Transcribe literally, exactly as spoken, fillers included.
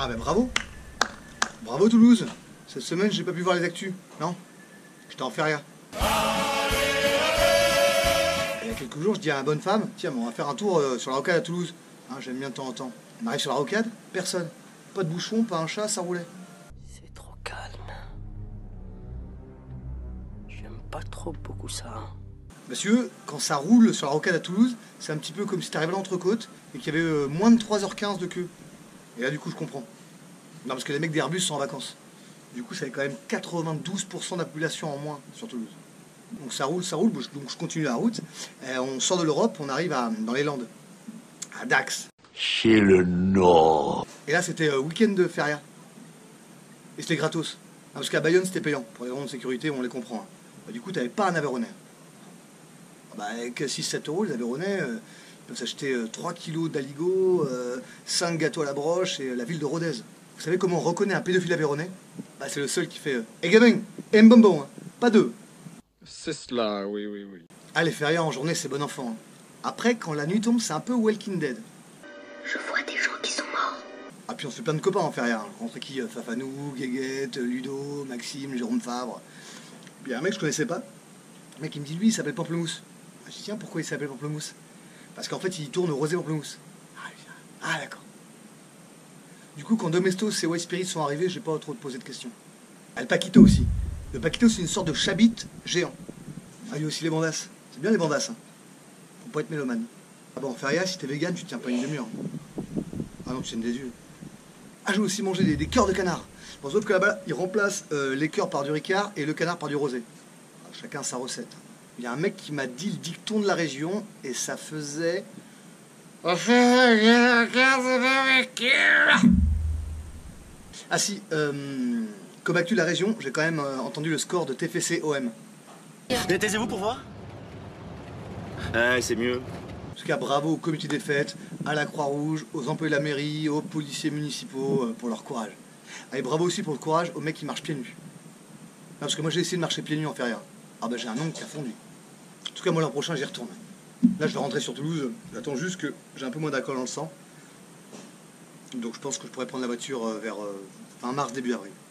Ah ben bravo. Bravo Toulouse. Cette semaine, j'ai pas pu voir les actus. Non, j'étais en feria. Il y a quelques jours, je dis à ma bonne femme, tiens, on va faire un tour euh, sur la rocade à Toulouse. Hein, j'aime bien de temps en temps. On arrive sur la rocade, personne. Pas de bouchon, pas un chat, ça roulait. C'est trop calme. J'aime pas trop beaucoup ça. Monsieur, quand ça roule sur la rocade à Toulouse, c'est un petit peu comme si t'arrivais à l'Entrecôte et qu'il y avait euh, moins de trois heures quinze de queue. Et là, du coup, je comprends. Non, parce que les mecs d'Airbus sont en vacances. Du coup, ça avait quand même quatre-vingt-douze pour cent de la population en moins sur Toulouse. Donc ça roule, ça roule, donc je continue la route. Et on sort de l'Europe, on arrive à, dans les Landes, à Dax. Chez le Nord. Et là, c'était euh, week-end de feria. Et c'était gratos. Ah, parce qu'à Bayonne, c'était payant. Pour les raisons de sécurité, on les comprend. Hein. Bah, du coup, t'avais pas un Aveyronais. Bah, avec six sept euros, les Aveyronais euh, ils peuvent s'acheter euh, trois kilos d'aligot, euh, cinq gâteaux à la broche et euh, la ville de Rodez. Vous savez comment on reconnaît un pédophile Aveyronais? Bah, c'est le seul qui fait euh, Eh gamin, et bonbon, hein. Pas deux. C'est cela, oui, oui, oui. Ah, les férias en journée, c'est bon enfant. Hein. Après, quand la nuit tombe, c'est un peu Walking Dead. Je vois des gens qui sont morts. Ah, puis on se fait plein de copains en feria. Hein. Entre qui euh, Fafanou, Guéguette, Ludo, Maxime, Jérôme Fabre. Puis il y a un mec que je connaissais pas. Le mec, il me dit, lui, il s'appelle Pamplemousse. Ah, je dis, tiens, pourquoi il s'appelle Pamplemousse? Parce qu'en fait, il tourne au rosé Pamplemousse. Ah, ah d'accord. Du coup, quand Domestos et White Spirit sont arrivés, j'ai pas trop posé de questions. Ah, le Paquito aussi. Le Paquito, c'est une sorte de chabit géant. Ah, il y a aussi les bandasses. C'est bien les bandasses. Hein. Faut pas être mélomane. Ah bon, en feria, si t'es vegan, tu tiens pas une demi-heure. Ah non, tu saignes des yeux. Ah, j'ai aussi mangé des, des cœurs de canard. Bon, sauf que là-bas, ils remplacent euh, les cœurs par du ricard et le canard par du rosé. Alors, chacun sa recette. Il y a un mec qui m'a dit le dicton de la région et ça faisait... Ah si, euh, comme actu de la région, j'ai quand même euh, entendu le score de T F C O M. Mais taisez-vous pour voir. Ouais, c'est mieux. En tout cas, bravo au comité des fêtes, à la Croix-Rouge, aux employés de la mairie, aux policiers municipaux euh, pour leur courage. Allez, bravo aussi pour le courage aux mecs qui marchent pieds nus. Non, parce que moi j'ai essayé de marcher pieds nus en feria. Ah bah j'ai un ongle qui a fondu. En tout cas, moi l'an prochain j'y retourne. Là je vais rentrer sur Toulouse, j'attends juste que j'ai un peu moins d'alcool dans le sang. Donc je pense que je pourrais prendre la voiture vers euh, fin mars, début avril.